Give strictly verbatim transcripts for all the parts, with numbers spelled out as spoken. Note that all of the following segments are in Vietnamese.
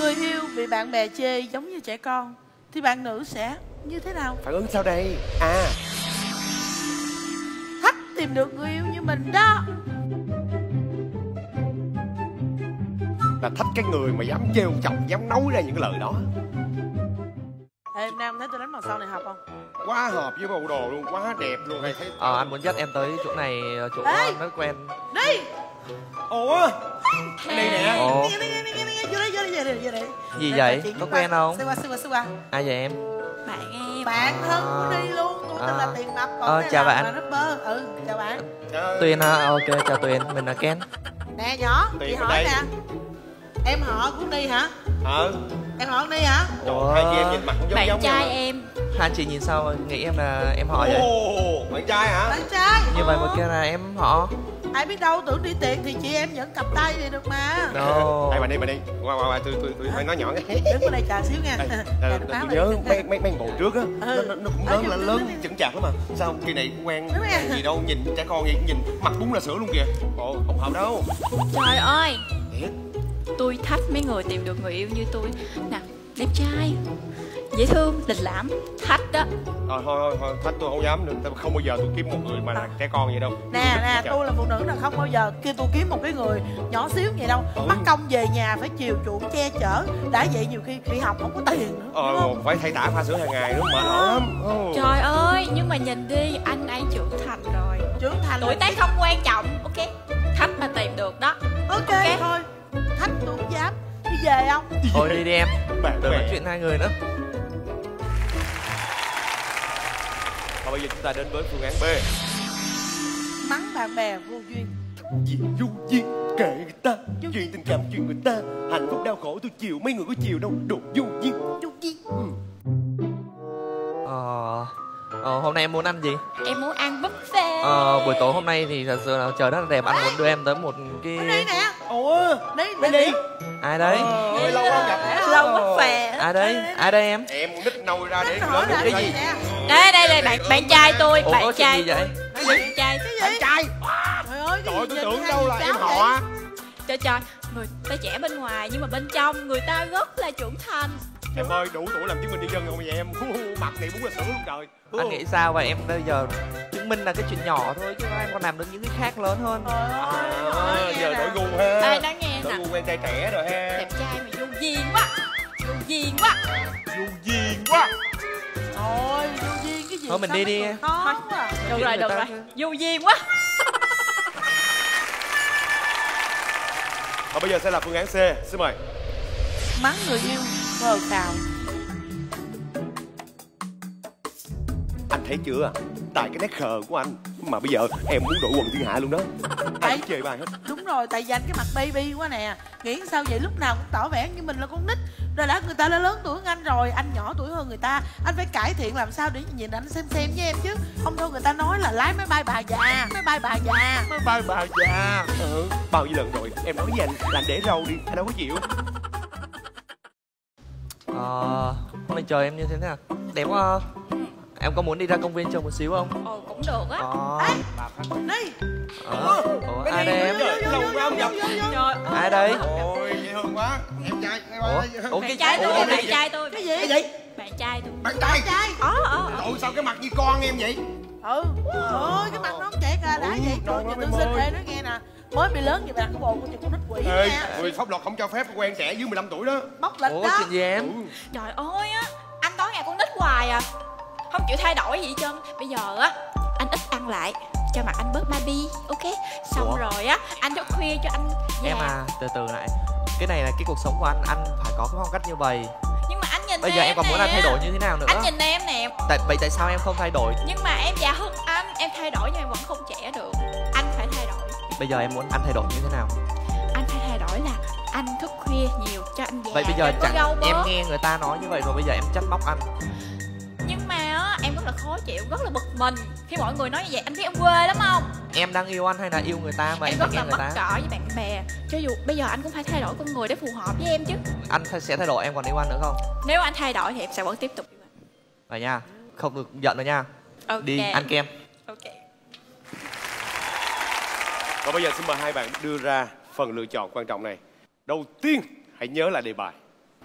Người yêu bị bạn bè chê giống như trẻ con thì bạn nữ sẽ như thế nào? Phản ứng sao đây? À, Thách tìm được người yêu như mình đó. là thách cái người mà dám trêu chọc, dám nói ra những cái lời đó. Ê Nam, thấy tôi đánh màu sau này hợp không? Quá hợp với bộ đồ luôn, quá đẹp luôn. Hay thấy Ờ, anh muốn dắt em tới chỗ này, chỗ Ê! rất quen. Đi! ủa đây nè. Ồ, Nghe, nghe, nghe, nghe, nghe, vô đây, vô đây, vô đây, vô đây. gì Đây, vậy? trò chuyện Có với quen ba. không? Xưa qua, xưa qua, xưa qua. Ai vậy em? Bạn em. Bạn thân của Đi luôn, tôi tên À. là Tiền Mập. Còn Ờ, cái chào nào bạn. là Rapper. Ừ, chào bạn. Tuyền hả? Ok, chào Tuyền, mình là Ken. Nè nhỏ, Tiền chị ở hỏi đây. nè. Em họ cũng Đi hả? Ờ, Em họ cũng Đi hả? trời, hai chị em nhìn mặt cũng giống Bạn giống trai nhau. em. Hai chị nhìn sao mà nghĩ em là em họ vậy? Ồ, bạn trai hả? Bạn trai. Như vậy mà kia là em họ. Ai biết đâu, tưởng đi tiệc thì chị em vẫn cặp tay thì được mà. No. Đây, bà đi, bà đi. Qua, qua, qua, tôi, tôi, tôi phải nói nhỏ cái. Đứng ở đây chờ xíu nha. Đây, Chờ đây, nước tôi áo nhớ đây. mấy mấy mấy bộ trước á, nó, nó, nó cũng Ờ, lớn là đúng, lớn đúng, đúng. chững chạc lắm mà. Sao kỳ này quen Đúng nha. quen gì đâu, nhìn trẻ con vậy, nhìn mặt bún là sữa luôn kìa. Ồ, không hợp đâu. Trời ơi, Thiệt. tôi thách mấy người tìm được người yêu như tôi. Nè, đẹp trai, dễ thương, lịch lãm. Thách đó. Thôi thôi thôi, thôi thách tôi không dám nữa, tại không bao giờ tôi kiếm một người mà là trẻ con vậy đâu. Nè nè, tôi là phụ nữ là không bao giờ kêu tôi kiếm một cái người nhỏ xíu vậy đâu. Ừ. Bắt công về nhà phải chiều chuộng che chở. Đã vậy nhiều khi đi học không có tiền nữa. Ờ, đúng không? phải thay tả pha sữa hàng ngày nữa, mệt mỏi lắm. Ồ. Trời ơi, nhưng mà nhìn đi, anh ấy trưởng thành rồi. Trưởng thành Tuổi tác không quan trọng, ok. Thách mà tìm được đó. Ok, Ok. thôi. Thách tôi không dám. Đi về không? Thôi đi đi em. Bạn Đừng nói bè. chuyện hai người nữa. Và bây giờ chúng ta đến với phương án B. Mắng bạn bè vô duyên. Gì vô duyên kệ người ta, chuyện tình cảm chuyện người ta, hạnh phúc đau khổ tôi chịu, mấy người có chịu đâu, đồ vô duyên. Vô duyên. Ờ, ờ, hôm nay em muốn ăn gì? Em muốn ăn buffet. Ờ, buổi tối hôm nay thì thật sự là trời rất là đẹp. Anh muốn đưa em tới một cái... Đi nè. Ủa, Đi, bên đi. đi. Ai đấy? Ôi, lâu không gặp. Lâu buffet. Ai đấy? Ai đây em? Em con nít nôi ra để Nói hỏi lớn là được cái gì gì? nè? Đây, đây, đây, bạn bạn trai tôi, Ủa, bạn có chuyện trai. gì vậy? Bạn trai. Cái gì? Trai. Trời ơi, cái Trời ơi, gì tôi nhìn tưởng hai đâu là cháu em vậy? họ. Trời trời, người ta trẻ bên ngoài nhưng mà bên trong người ta rất là trưởng thành. Em ơi, đủ tuổi làm chứng minh nhân dân rồi vậy em. Mặt này bún là sữa luôn trời. Anh nghĩ sao vậy? Em bây giờ chứng minh là cái chuyện nhỏ thôi chứ em còn làm được những cái khác lớn hơn. Trời ơi, À, nói nghe giờ nè. đổi gu ha. Đây, nói nghe Đổi nè. gu quen trai trẻ rồi ha. Đẹp trai mà vô duyên quá. Vô duyên quá. Vô duyên quá. Thôi, vô duyên cái gì? Thôi mình sao đi mấy đi người em. khó quá à. Được Chuyện rồi, người được ta rồi. cứ- Vô duyên quá. Và bây giờ sẽ là phương án C. Xin mời. Mắng người yêu khờ khào. Anh thấy chưa? Tại cái nét khờ của anh mà bây giờ em muốn đổi quần thiên hạ luôn đó. Ai Tại- cũng chê bài hết. Đúng rồi, tại vì anh cái mặt baby quá nè. Nghĩ sao vậy, lúc nào cũng tỏ vẻ như mình là con nít. Rồi đã người ta đã lớn tuổi hơn anh rồi, anh nhỏ tuổi hơn người ta. Anh phải cải thiện làm sao để nhìn anh xem xem với em chứ. Không thôi người ta nói là lái máy bay bà già. Máy bay bà già. Máy bay bà già. Ừ, bao nhiêu lần rồi em nói với anh là anh để râu đi, anh đâu có chịu. Ờ, hôm nay trời em như thế nào? Đẹp quá ha? Em có muốn đi ra công viên chơi một xíu không? Ồ, cũng được á. Ờ, Đi. ờ, ủa, ai đây em? Lâu quá không gặp. Trời ơi. Ai đây? Ôi, dễ thương quá. Em trai. Ủa, ủa Bạn cái trai tôi, ủa, bạn trai tôi. Cái gì? Cái gì? Bạn trai tôi. Bạn trai. Trai. Ờ, ờ, ờ. Ôi, sao cái mặt như con em vậy? Ừ. Trời ơi, cái mặt nó không trẻ à. Đã Ừ, vậy đâu rồi, đó cho mấy tôi xin môi. ê nói nghe nè. Mới bị lớn vậy mà đặt bộ của chừng con nít quỷ Ê, nha. người pháp luật không cho phép quen trẻ dưới mười lăm tuổi đó. Bóc lịch Ủa, đó. chuyện gì em? Ừ. Trời ơi á, anh tối ngày con nít hoài à. Không chịu thay đổi gì hết trơn. Bây giờ á, anh ít ăn lại cho mặt anh bớt baby, ok? Xong Ủa? rồi á, anh thức khuya cho anh già. Em à, từ từ lại. Cái này là cái cuộc sống của anh, anh phải có cái phong cách như vậy. Nhưng mà anh nhìn Bây giờ em còn muốn anh nè. thay đổi như thế nào nữa? Anh nhìn em nè. Tại vậy tại sao em không thay đổi? Nhưng mà em già hơn anh, em thay đổi nhưng em vẫn không trẻ được. Anh phải thay đổi. Bây giờ em muốn anh thay đổi như thế nào? Anh phải thay đổi là anh thức khuya nhiều cho anh già. Vậy bây giờ cho anh có gâu chẳng em bớt. nghe người ta nói như vậy rồi bây giờ em trách móc anh. Nhưng mà á, em rất là khó chịu, rất là bực mình khi mọi người nói như vậy. Anh biết em quê lắm không? Em đang yêu anh hay là yêu người ta mà Em em rất phải là nghe người mất ta? cỡ với bạn bè. Cho dù bây giờ anh cũng phải thay đổi con người để phù hợp với em chứ. Anh sẽ thay đổi, em còn yêu anh nữa không? Nếu anh thay đổi thì em sẽ vẫn tiếp tục yêu anh. Vậy nha, không được giận nữa nha. Ok. Đi ăn kem. Ok. Và bây giờ xin mời hai bạn đưa ra phần lựa chọn quan trọng này. Đầu tiên, hãy nhớ lại đề bài.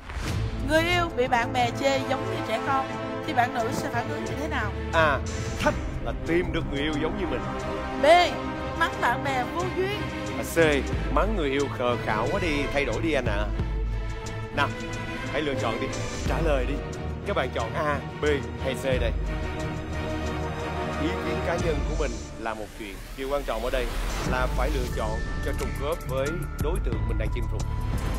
Người yêu bị bạn bè chê giống như trẻ con thì bạn nữ sẽ phản ứng như thế nào? A. Thách là tìm được người yêu giống như mình. B. Mắng bạn bè vô duyên. Và C. Mắng người yêu khờ khảo quá đi, thay đổi đi anh ạ. À. Nào, hãy lựa chọn đi, trả lời đi. Các bạn chọn A, B hay C đây? Ý kiến cá nhân của mình là một chuyện. Điều quan trọng ở đây là phải lựa chọn cho trùng khớp với đối tượng mình đang chinh phục.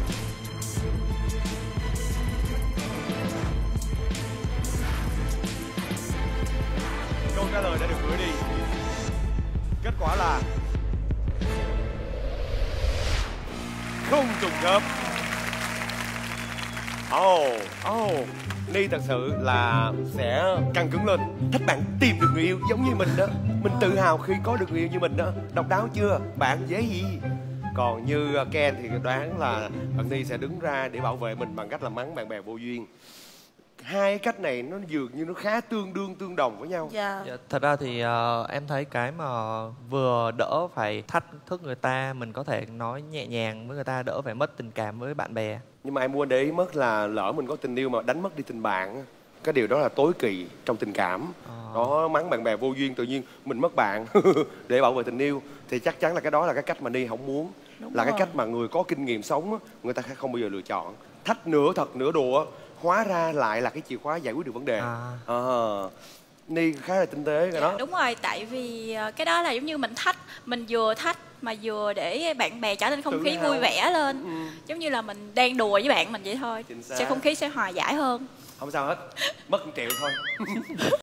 Câu trả lời đã được gửi đi. Kết quả là không trùng khớp. Ồ, oh, ồ oh. Ni thật sự là sẽ căng cứng lên. Thích bạn tìm được người yêu giống như mình đó. Mình tự hào khi có được người yêu như mình đó. Độc đáo chưa? Bạn dễ gì? Còn như Ken thì đoán là bạn Ni sẽ đứng ra để bảo vệ mình bằng cách là mắng bạn bè vô duyên. Hai cách này nó dường như nó khá tương đương tương đồng với nhau. Dạ. Dạ, thật ra thì uh, em thấy cái mà vừa đỡ phải thách thức người ta, mình có thể nói nhẹ nhàng với người ta, đỡ phải mất tình cảm với bạn bè. Nhưng mà em muốn để ý mất là lỡ mình có tình yêu mà đánh mất đi tình bạn, cái điều đó là tối kỵ trong tình cảm. À. Đó, mắng bạn bè vô duyên tự nhiên mình mất bạn để bảo vệ tình yêu thì chắc chắn là cái đó là cái cách mà Ni không muốn. Đúng là rồi. Cái cách mà người có kinh nghiệm sống người ta không bao giờ lựa chọn. Thách nửa thật nửa đùa hóa ra lại là cái chìa khóa giải quyết được vấn đề. À. À, Ni khá là tinh tế cái dạ, đó. Đúng rồi, tại vì cái đó là giống như mình thách, mình vừa thách mà vừa để bạn bè trở nên không Tự khí hào. Vui vẻ lên. Ừ. Giống như là mình đang đùa với bạn mình vậy thôi. Sẽ không khí sẽ hòa giải hơn. Không sao hết, mất một triệu thôi.